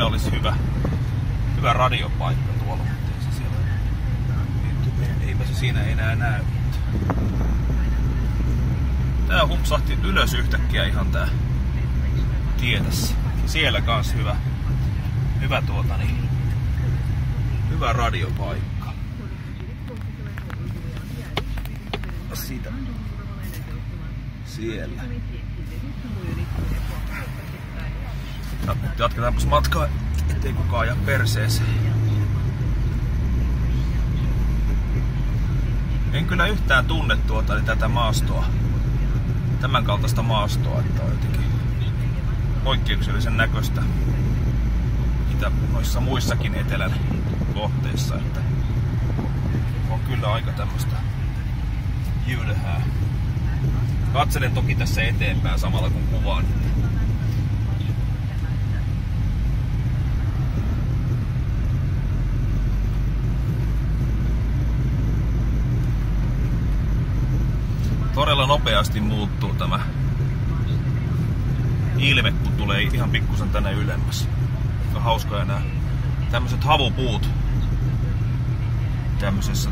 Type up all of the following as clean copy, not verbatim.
siinä olisi hyvä radiopaikka tuolla, mutta ei se siellä. Eipä se siinä enää näy. Tää hupsahti ylös yhtäkkiä ihan tää tie tässä. Siellä kans hyvä radiopaikka. Siitä. Siellä. Jatketaanpas matkaa, ettei kukaan jää perseeseen. En kyllä yhtään tunne tätä maastoa. Tämän kaltaista maastoa, että on jotenkin poikkeuksellisen näköistä mitä noissa muissakin etelän kohteissa, että on kyllä aika tämmöistä jylhää. Katselen toki tässä eteenpäin samalla kun kuvaan. Todella nopeasti muuttuu tämä ilme, kun tulee ihan pikkusen tänne ylemmäs. On hauskoja nää tämmöiset havupuut tämmöisessä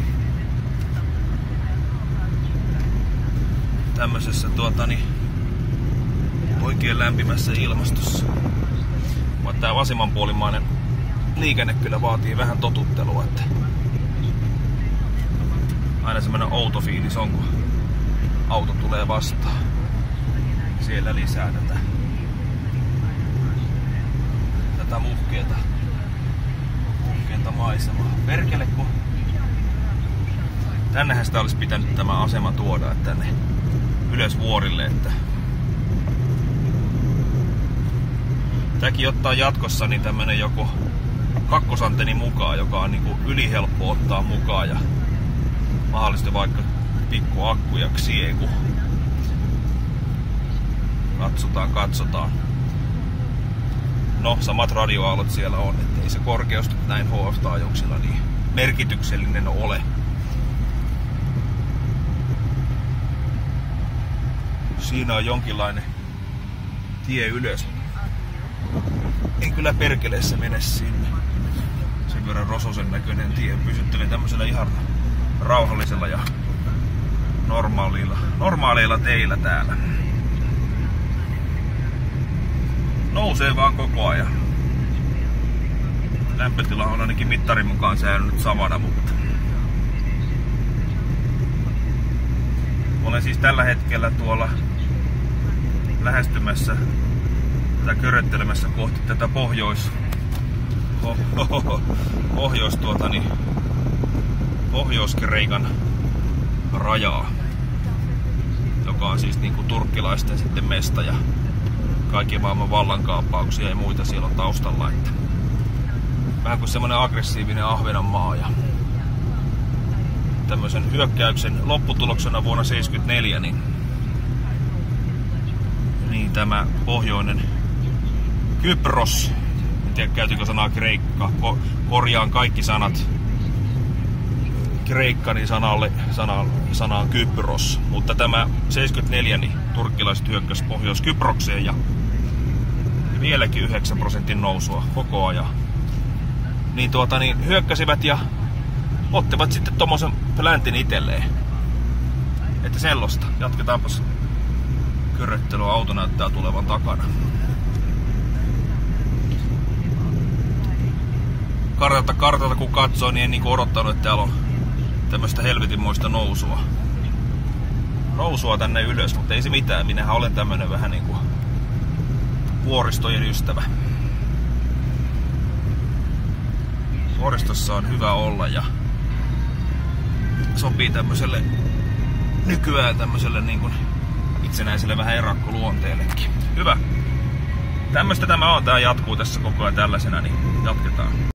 oikein lämpimässä ilmastossa. Mutta tää vasemmanpuolimainen liikenne kyllä vaatii vähän totuttelua, että aina semmoinen outo fiilis on, kun auto tulee vastaan. Siellä lisää tätä muhkeeta maisemaa. Perkele, kun tännehän sitä olisi pitänyt tämä asema tuoda tänne ylös vuorille, että tämäkin ottaa jatkossa niin tämmönen joku kakkosantenni mukaan, joka on niinku ylihelppo ottaa mukaan ja mahdollisesti vaikka pikku akku ja ksieku. Katsotaan. No, samat radioaallot siellä on, ettei se korkeus näin HF-taajuuksilla niin merkityksellinen ole. Siinä on jonkinlainen tie ylös. En kyllä perkeleessä mene sinne. Sen verran rososen näköinen tie. Pysyttelen tämmöisellä ihan rauhallisella ja normaaleilla teillä täällä. Nousee vaan koko ajan. Lämpötila on ainakin mittarin mukaan säilynyt samana, mutta olen siis tällä hetkellä tuolla lähestymässä tai köröttelemässä kohti tätä Pohjois-Kreikan rajaa, joka on siis niinku turkkilaisten sitten mesta ja kaikki maailman vallankaappauksia ja muita siellä on taustalla, että vähän kuin semmoinen aggressiivinen Ahvenanmaa ja tämmöisen hyökkäyksen lopputuloksena vuonna 1974 niin tämä pohjoinen Kypros, en tiedä käytikö sanaa Kreikka, korjaan kaikki sanat Kreikka niin sanaan Kypros, mutta tämä 74 niin turkkilaiset hyökkäsi Pohjois-Kyprokseen ja vieläkin 9% nousua koko ajan. Niin hyökkäsivät ja ottivat sitten tommosen pläntin itselleen. Että sellaista. Jatketaanpas köröttelyä. Auto näyttää tulevan takana. Kartalta kun katsoo, niin en niinku odottanut, että täällä on tämmöstä helvetinmoista nousua tänne ylös, mutta ei se mitään. Minähän olen tämmönen vähän niinku vuoristojen ystävä. Vuoristossa on hyvä olla ja sopii tämmöiselle nykyään tämmöiselle niin itsenäiselle vähän erakkoluonteellekin. Hyvä. Tämmöstä tämä on. Tää jatkuu tässä koko ajan tällaisena, niin jatketaan.